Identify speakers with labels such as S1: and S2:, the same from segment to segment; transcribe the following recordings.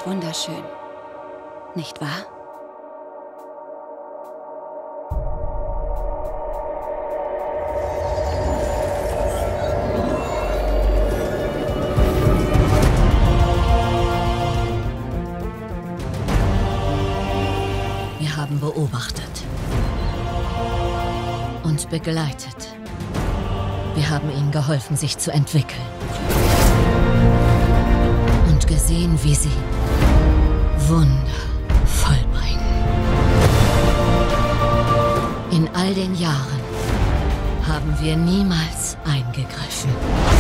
S1: wunderschön, nicht wahr?
S2: Wir haben beobachtet. Uns begleitet. Wir haben ihnen geholfen, sich zu entwickeln. Und gesehen, wie sie Wunder vollbringen. In all den Jahren haben wir niemals eingegriffen.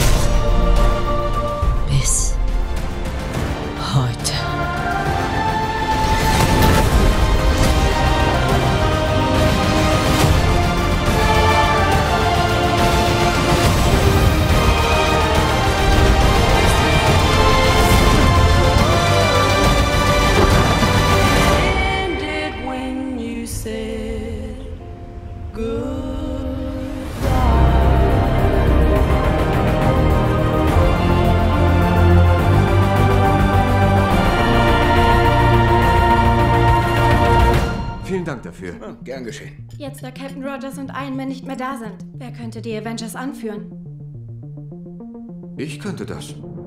S2: Bis heute.
S3: Vielen Dank dafür.
S4: Ja, gern geschehen.
S5: Jetzt, da Captain Rogers und Iron Man nicht mehr da sind, wer könnte die Avengers anführen?
S3: Ich könnte das.